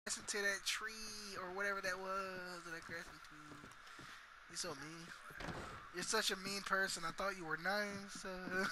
into that tree or whatever that was that I crashed into. You're so mean. You're such a mean person. I thought you were nice.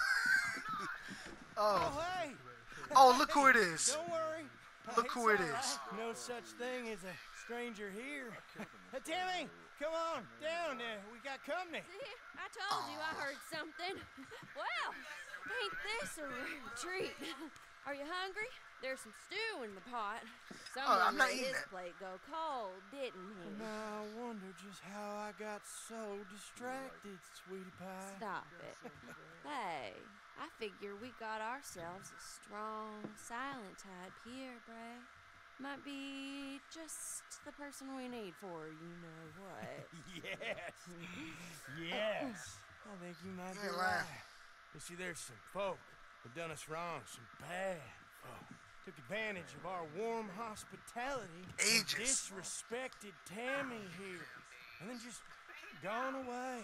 Oh. Oh, hey! Oh, look who it is. Don't worry. Look who it is. No such thing as a stranger here. Timmy, come on, down there. We got company. See, I told you I heard something. Well, ain't this a rare treat? Are you hungry? There's some stew in the pot. Someone I'm not let eating his that. plate go cold, didn't he? Now I wonder just how I got so distracted, sweetie pie. Stop it. Hey, I figure we got ourselves a strong, silent type here, Bray. Might be just the person we need for you know what. Yes. Yes. I think you might be You're right. lying. You see, there's some folk who done us wrong, some bad folk. Took advantage of our warm hospitality and Ages. disrespected Tammy here. And then just gone away.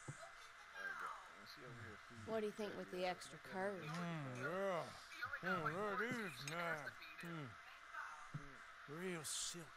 What do you think with the extra curry? Yeah. That is nice. Real silky.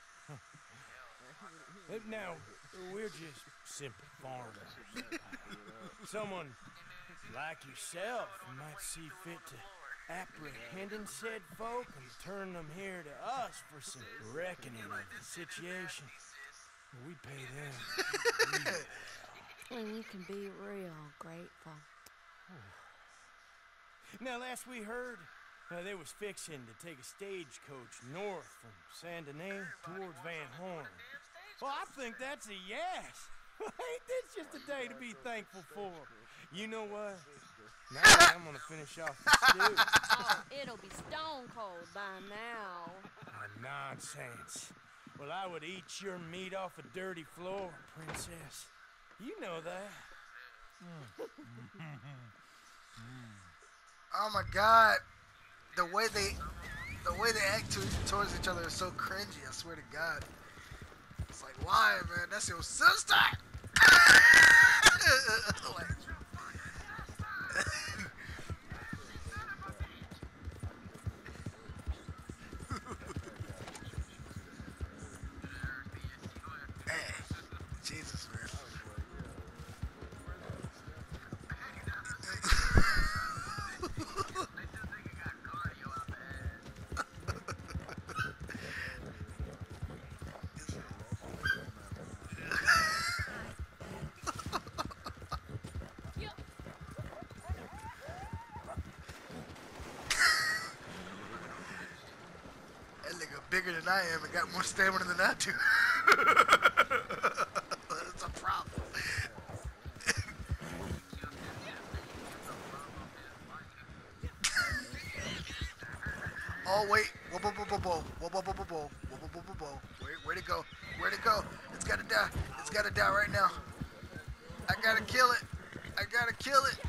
Now, we're just simple farmers. Someone like yourself might see fit to apprehending said folk and turn them here to us for some reckoning of the situation. We pay them. And you can be real grateful. Now, last we heard, they was fixing to take a stagecoach north from Saint Denis towards Van Horn. Well, I think that's a yes. Ain't this just a day to be thankful for? You know what? Now I'm gonna finish off the stew. Oh, it'll be stone cold by now. Nonsense. Well, I would eat your meat off a dirty floor, princess. You know that. Oh my God. The way they act towards each other is so cringy. I swear to God. It's like, why, man? That's your sister. Like, hey, Jesus, man. That nigga bigger than I am and got more stamina than I do. That's a problem. Oh wait, whoa, whoa, whoa, whoa, whoa, whoa, whoa, whoa, whoa, whoa, whoa, whoa, whoa, whoa. Where'd it go? Where'd it go? It's gotta die. It's gotta die right now. I gotta kill it. I gotta kill it.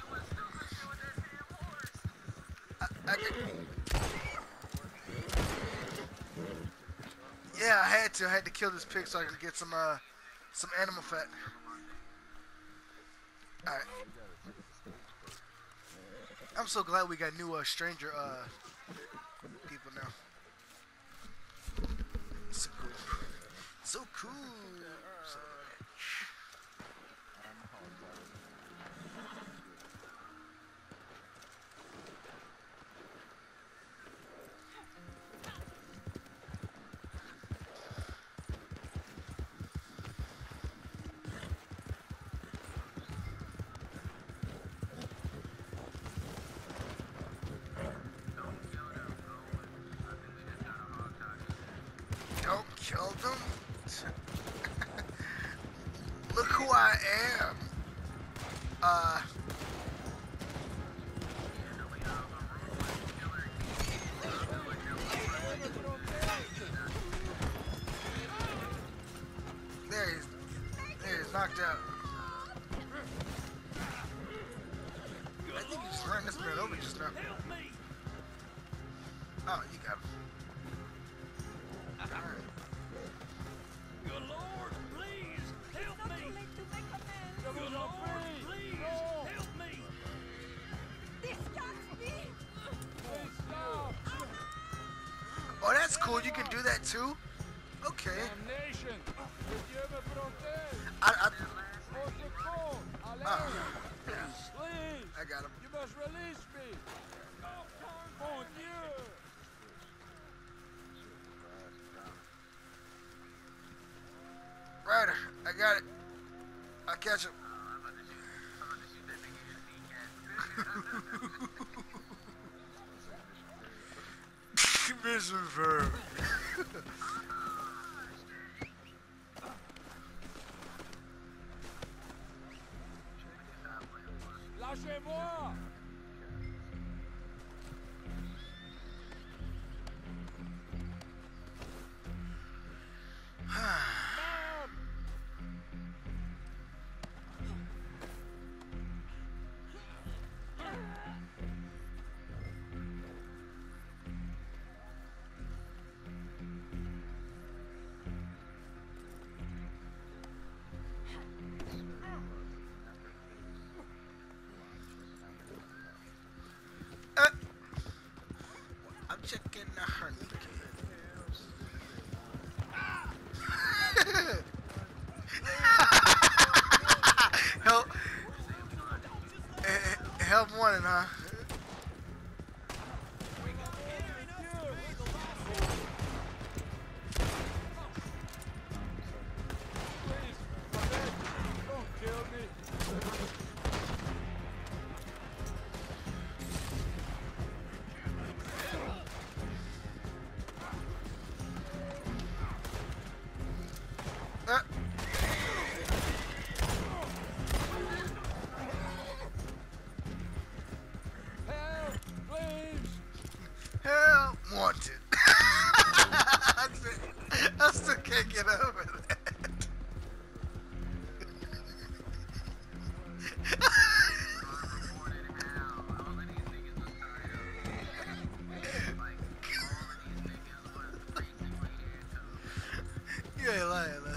Yeah, I had to. I had to kill this pig so I could get some animal fat. All right. I'm so glad we got new stranger people now. So cool. So cool. So don't kill them. Look who I am. There he is, knocked out. I think you just ran this man over just now. Oh, you got him. Good Lord, please help me! Good Lord, please help me! Oh, that's cool. cool. You can do that too. Okay. Damnation! Dieu me protège! I Au secours! Allez! Please! I got him. You must release me! Mon Dieu! Ryder, I got it. I'll catch him. Mission verb. Lâchez-moi! Merde! I'm checking the honey help. Help wanted, huh? Please, I beg, don't kill me. Uh, Help! Please! help wanted. I still can't get over that. You ain't lying.